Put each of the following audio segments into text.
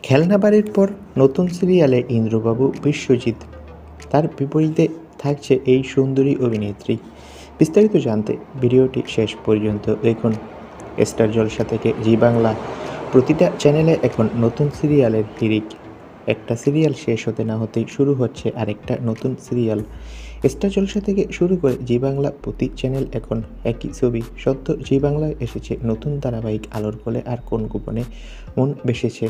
খেলনা বাড়ির পর নতুন সিরিয়ালে ইন্দ্রবাবু বিশ্বজিৎ, তার বিপরীতে থাকছে এই সুন্দরী অভিনেত্রী। বিস্তারিত জানতে ভিডিওটি শেষ পর্যন্ত দেখুন। স্টার জলসা থেকে জি বাংলা, প্রতিটা চ্যানেলে এখন নতুন সিরিয়ালের হিড়িক। একটা সিরিয়াল শেষ হতে না হতেই শুরু হচ্ছে আরেকটা নতুন সিরিয়াল। স্টার জলসা থেকে শুরু করে জি বাংলা প্রতি চ্যানেল এখন একই ছবি। সদ্য জি বাংলায় এসেছে নতুন ধারাবাহিক আলোর কোলে আর কোন গোপনে মন বেসেছে।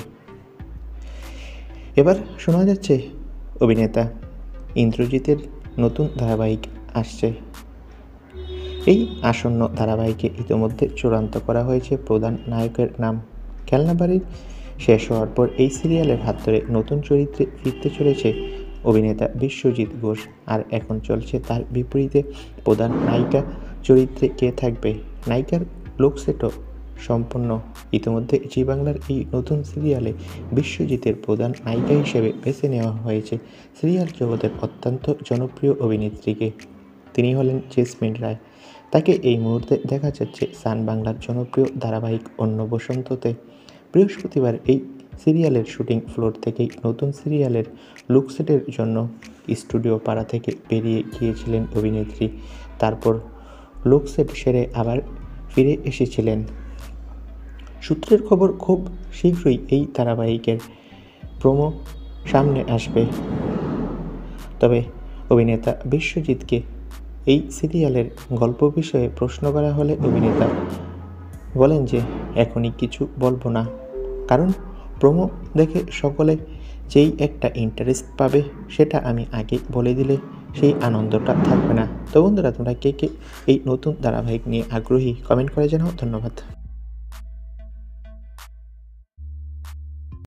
এবার শোনা যাচ্ছে অভিনেতা ইন্দ্রজিতের নতুন ধারাবাহিক আসছে। এই আসন্ন ধারাবাহিকে ইতিমধ্যে চূড়ান্ত করা হয়েছে প্রধান নায়কের নাম। খেলনা বাড়ির শেষ হওয়ার পর এই সিরিয়ালের হাত ধরে নতুন চরিত্রে ফিরতে চলেছে অভিনেতা বিশ্বজিৎ ঘোষ। আর এখন চলছে তার বিপরীতে প্রধান নায়িকা চরিত্রে কে থাকবে। নায়িকার লুকসেটও সম্পন্ন। ইতিমধ্যে জি বাংলার এই নতুন সিরিয়ালে বিশ্বজিতের প্রধান নায়িকা হিসেবে বেছে নেওয়া হয়েছে সিরিয়াল জগতের অত্যন্ত জনপ্রিয় অভিনেত্রীকে। তিনি হলেন জেসমিন রায়। তাকে এই মুহূর্তে দেখা যাচ্ছে সান বাংলার জনপ্রিয় ধারাবাহিক অন্য বসন্ততে। বৃহস্পতিবার এই সিরিয়ালের শুটিং ফ্লোর থেকেই নতুন সিরিয়ালের লুকসেটের জন্য স্টুডিও পাড়া থেকে বেরিয়ে গিয়েছিলেন অভিনেত্রী। তারপর লুকসেট সেরে আবার ফিরে এসেছিলেন। সূত্রের খবর, খুব শীঘ্রই এই ধারাবাহিকের প্রোমো সামনে আসবে। তবে অভিনেতা বিশ্বজিৎকে এই সিরিয়ালের গল্প বিষয়ে প্রশ্ন করা হলে অভিনেতা বলেন যে এখনই কিছু বলবো না, কারণ প্রোমো দেখে সকলে যেই একটা ইন্টারেস্ট পাবে সেটা আমি আগে বলে দিলে সেই আনন্দটা থাকবে না। তো বন্ধুরা, তোমরা কে কে এই নতুন ধারাবাহিক নিয়ে আগ্রহী কমেন্ট করে জানাও। ধন্যবাদ।